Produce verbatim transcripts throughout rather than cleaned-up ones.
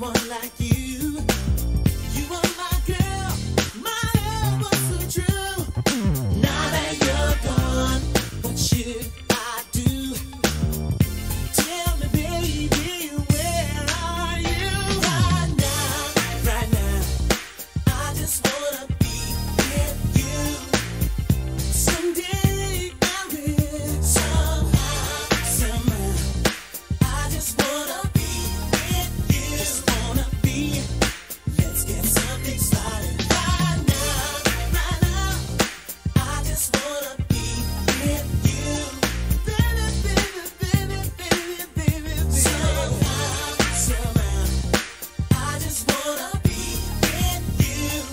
someone like you. You were my girl, my love was so true. Now that you're gone, what should I do? Tell me, baby, where are you? Right now, right now, I just wanna be with you. Someday I will, somehow, somehow, I just wanna be with you. Just wanna be. Let's get something started right now, right now. I just wanna be with you, baby, baby, baby, baby, baby, baby. Somehow, somehow, I just wanna be with you.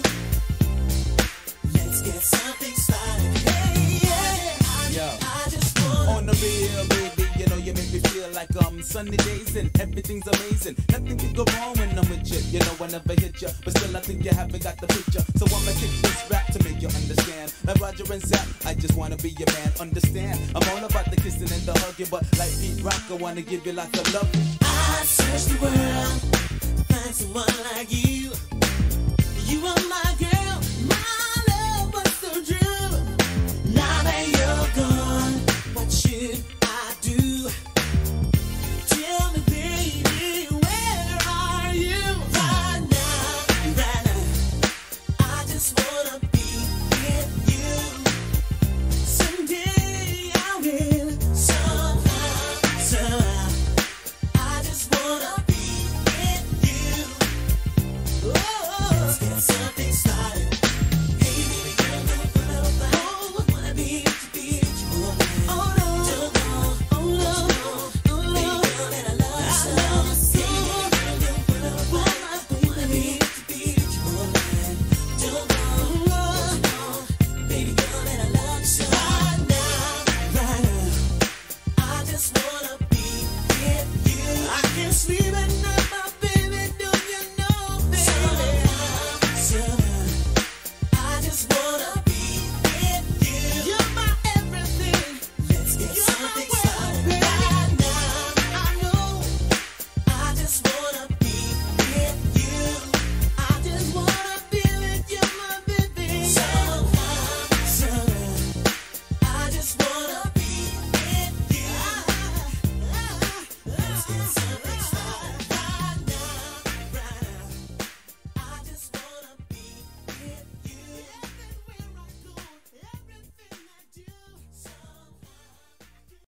Let's get something started. Hey, yeah. Yo. I just wanna On the real, baby, you know you make me feel like um sunny days and everything's amazing. Nothing can go wrong when I'm with you. You know I never hit you, but still I think you haven't got the picture. So I'ma kick this rap to make you understand. Like Roger and Zach, I just wanna be your man. Understand? I'm all about the kissing and the hugging, but like Pete Rock, I wanna give you like a love. I search the world, find someone like you.